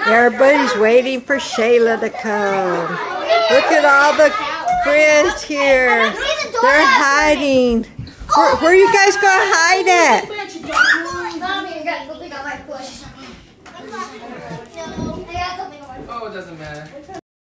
Everybody's waiting for Shayla to come. Look at all the friends here. They're hiding. Where are you guys going to hide at? Oh, it doesn't matter.